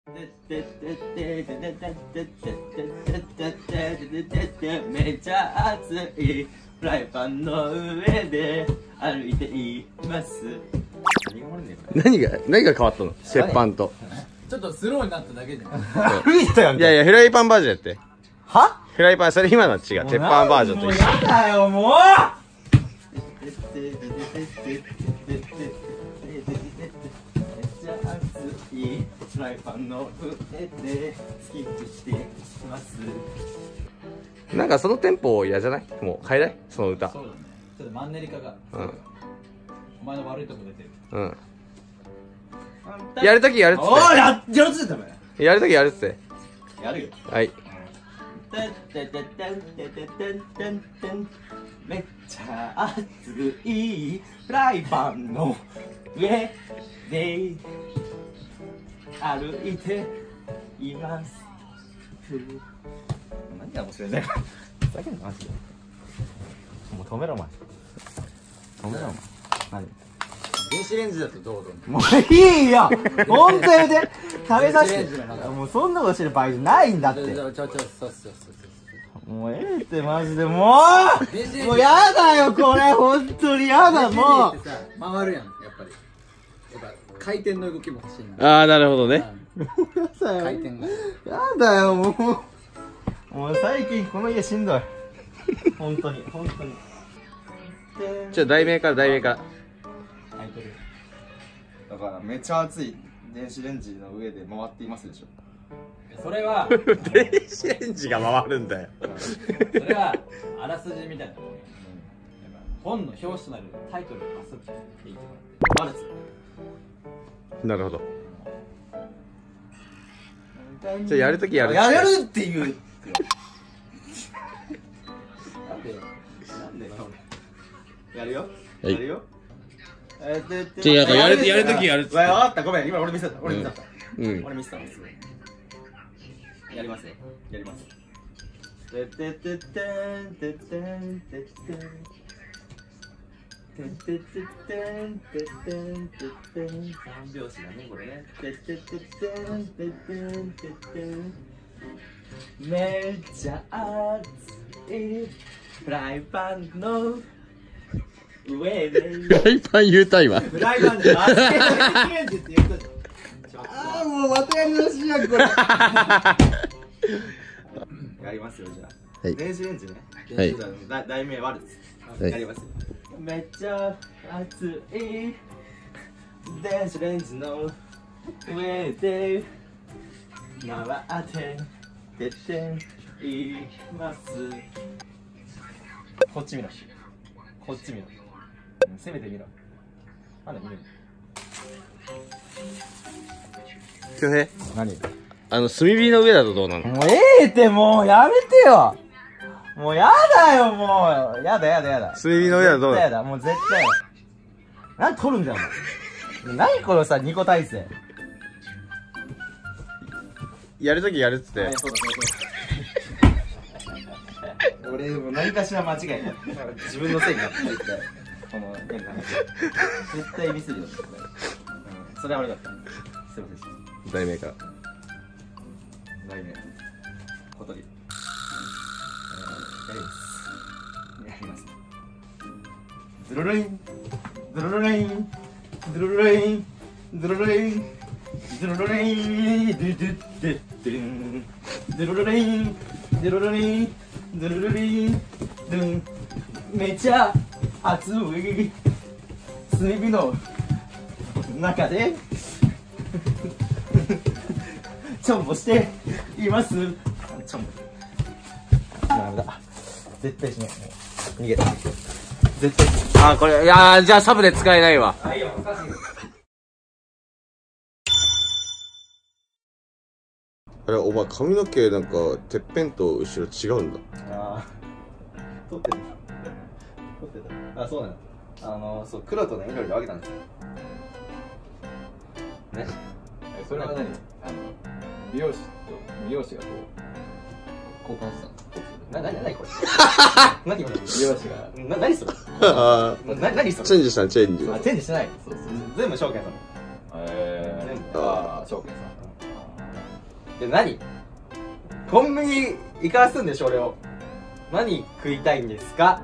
めちゃ熱いフライパンの上で歩いています。 何が変わったの？鉄板とちょっとスローになっただけで歩いたやん。 いやいや、フライパンバージョンやって。 は？ フライパン、それ今のは違う。鉄板バージョンと一緒。 もうやだよ、もう。めっちゃ熱いフライパンの上でスキップしています。 なんかそのテンポ嫌じゃない？もう変えない？その歌。 そうだね。ちょっとマンネリ化が。 うん。 お前の悪いとこ出てる。 うん。やるときやるっつって。 おい、やるっつってたべ。 やるときやるっつって。 やるよ。 はい。 めっちゃ熱いフライパンの上で歩いています。何が面白いんだよ。ふざけんなマジで。もう止めろお前。止めろお前。何？ 電子レンジだとどう？ もういいよ。本当にで食べさせて。もうそんなことしてる場合じゃないんだって。もうええってマジでもうやだよこれ本当にやだもう。 回るやんやっぱり。回転の動きも欲しいな。 ああなるほどね。 回転が。 やだよもう最近この家しんどい。本当に。 じゃあ題名から。 だからめっちゃ熱い電子レンジの上で回っていますでしょ。 それは電子レンジが回るんだよ。 それはあらすじみたいなもん。本の表紙となるタイトルをパスって言ってもらって。 なるほど。じゃあやるときやる。 やるっていう。なんでやるよ。 はいやるよ。 じゃあやるときやるっつって。 わかった、ごめん、今俺ミスった。 うん。 俺ミスったんです。やりますよ。やります。三拍子だね、これね。めっちゃ熱いフライパンの上で。 フライパン言うた今。 フライパンじゃない。電子レンジって言ったじゃん。ああ、もうまたやり直しやんこれ。やりますよじゃあ。 はい。 電子レンジね。 はい。 題名ワルツ。やりますよ。めっちゃ熱い電子レンジの上で回って出ています。こっち見ろ。こっち見ろ。せめて見ろ。まだ見る。 恭平。 何？ 炭火の上だとどうなの？ もうええってもうやめてよ。もうやだよもう。やだ。 炭火の上だとどうなの？ やだもう絶対やだ。なんで取るんだよお前。何このさ2個体制。 やるときやるっつって。 俺もう何かしら間違えた。自分のせいになった絶対。この変な話。絶対ミスるよ。それは悪かった。すいませんでした。 題名から。 題名。小鳥。やります。ズルルイン。ズルルイン。ズルルイン。ズルルイン。ズルルイン。ドゥドゥドゥドゥン。ズルルイン。ズルルイン。ズルルイン。ドゥン。めちゃ熱い炭火の中でちょんぼしています。ちょんぼ。ダメだ。絶対しない。逃げた。絶対。 これ、いやー、じゃあサブで使えないわ。 いいよ、難しい。 あれ、お前髪の毛なんか、てっぺんと後ろ違うんだ。 ああ。撮ってる。あ、そうなの。そう、黒とね、緑で分けたんですよ。ね。 それは何？美容師がこう交換したの？ 何これ。何これ。美容師が。何それ。何それ。 チェンジしたの？チェンジ。 チェンジしてない。そう全部証券さん。 全部。証券さん。 で、何コンビニ行かすんでしょ、俺を。何食いたいんですか？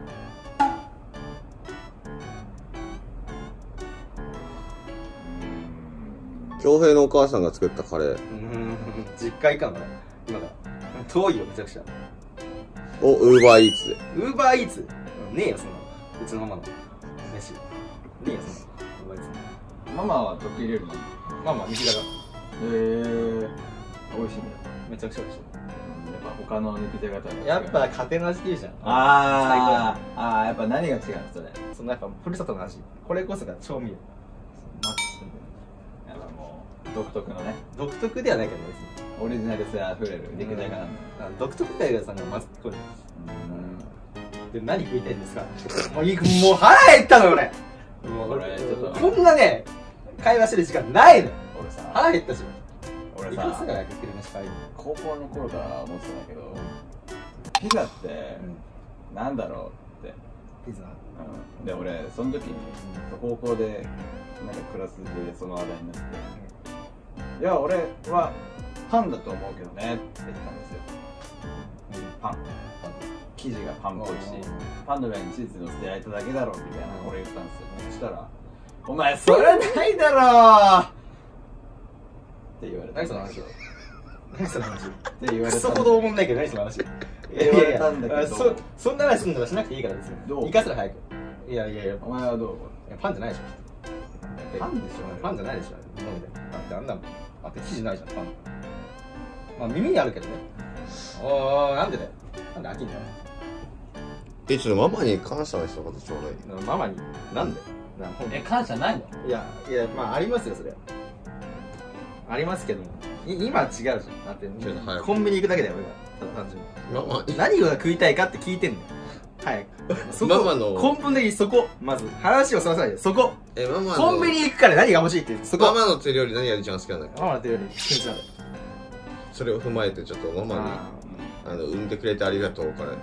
恭平のお母さんが作ったカレー。 実家行かんの今から。遠いよ、めちゃくちゃ。 お、ウーバーイーツで。 ウーバーイーツねえよ、そんなの。うちのママの飯。ねえよ、そんなの。ウーバーイーツ。 ママは得意料理なの？ ママ、西田が。 美味しいんだよ。 めちゃくちゃ美味しい。 やっぱ他の肉じゃがとは違う。 やっぱ家庭の味っていうじゃん。 あー、やっぱ何が違うのそれ。 そのやっぱふるさとの味。これこそが調味料。マッチしてんだよ。 やっぱもう独特のね、 独特ではないけど、別に。 オリジナル性あふれる肉じゃがなんだ。 独特だよ、さんがまずこれ。で、何食いたいんですか？もう腹減ったのよ、俺。もう俺ちょっとこんなね、会話してる時間ないのよ。 俺さ、 腹減ったし。 俺いくつさ、 が焼けてるのしたいの？ 高校の頃から思ってたんだけど、ピザってなんだろうって。 ピザ。 で、俺その時に高校でなんかクラスでその話題になって、いや俺はパンだと思うけどねって言ったんですよ。パン。生地がパンっぽいし、パンの上にチーズ乗せて焼いただけだろみたいな俺言ったんですよ。そしたら、お前それないだろって言われた。 何その話？何その話？ って言われた。 クソほど思んないけど何その話？ 言われたんだけど、 そんな話すんのはしなくていいからですよ。 どう？ 行かせろ早く。いや、 お前はどう？ パンじゃないでしょ。 パンでしょ？ パンじゃないでしょ。なんで？だってあんなあって生地ないじゃん、パン。まあ耳にあるけどね。なんでだよ。なんで飽きんだよ。 ちょっとママに感謝の一言ちょうだい。 ママになんで？ 感謝ないの？ いやまあありますよそれは。ありますけども今は違うじゃん。だってコンビニ行くだけだよ俺が。ただ単純に。 ママ何が食いたいかって聞いてんのよ。はい。そこママの根本的にそこまず話をそらさないでそこ。 ママのコンビニ行くから何が欲しいってそこ。 ママの手料理何が一番好きなんだっけ？ ママの手料理キムチ鍋。 それを踏まえてちょっとママに産んでくれてありがとうから。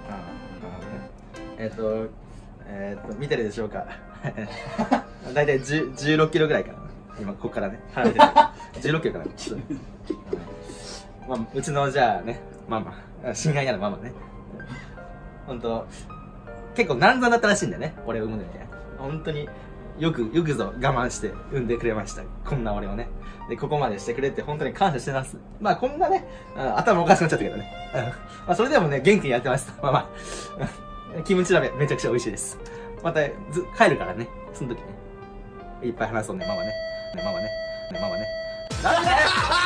見てるでしょうか。だいたい16キロぐらいかな。今ここからね離れてる。16キロかな。まあうちのじゃあねママ親愛なるママね。本当結構難産だったらしいんだよね。俺を産むのにね。本当によくぞ我慢して産んでくれました。こんな俺をね。でここまでしてくれて本当に感謝してます。まあこんなね頭おかしくなっちゃったけどね。まあそれでもね元気にやってます。ママ。キムチ鍋めちゃくちゃ美味しいです。また帰るからね。その時ねいっぱい話そうねママね。ねママね。ねママね。なんだよ。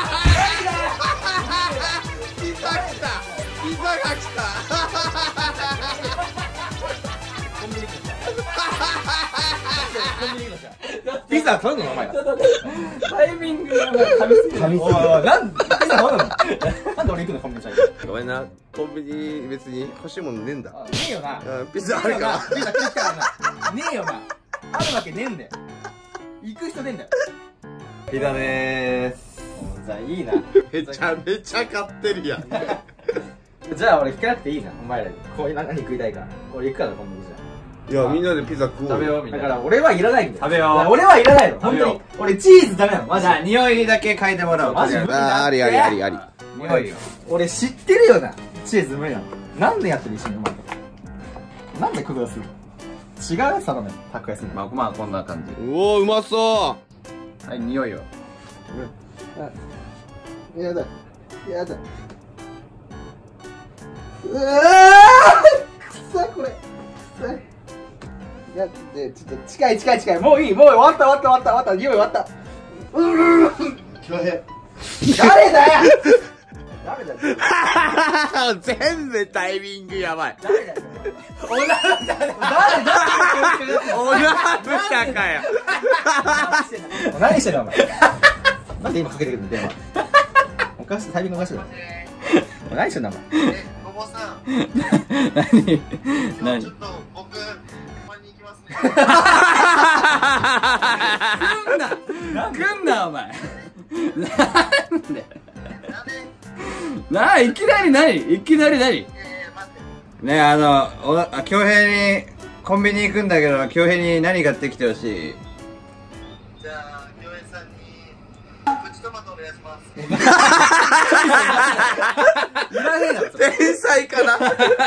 ピザが来た。 コンビニ来た。ピザ頼むのお前が。 タイミングが噛みすぎる。 おいなんでピザ頼むの？なんで俺行くのコンビニちゃん。 ごめんな、コンビニ別に欲しいものねえんだ。 ねえよな。 ピザあるから。 ピザ食ったからな。ねえよな。あるわけねえんだよ。行く人ねえんだよ。 ピザでーす。 じゃあいいな。 めちゃめちゃ買ってるやん。 じゃあ俺聞かなくていいな。お前らにこういう何食いたいか。俺行くからコンビニじゃ。 いやみんなでピザ食おう。 食べようみたいな。 だから俺はいらないんだよ。 食べよう。 俺はいらないの。本当に食べよ。 俺チーズダメなの。マジじゃあ匂いだけ嗅いでもらおう。 マジあり。 匂いよ。 俺知ってるよな。チーズ無理なの。なんでやってる一緒にお前と。なんで工夫するの？違うやつ頼め。宅配するの。 まあこんな感じ。 うおーうまそはい、匂いよ。 やだ。うわーくさこれ。くさい。いやでちょっと近い。もういい。もう終わった。匂い終わった。誰だよ。 う。全部タイミングやばい。 誰だよ。おな豚かよ。 何してんのお前。なんで今かけてくるの電話。おかしいタイミングおかしいな。何してんのお前。 ごぼさん。 何ちょっと僕、パンに行きますね。 来んなお前。なんでなんでいきなり何待って。 ね恭平にコンビニ行くんだけど恭平に何買ってきてほしい？ じゃあ、京平さんに、プチトマトお願いします。 いらねえだろそれ。 天才かな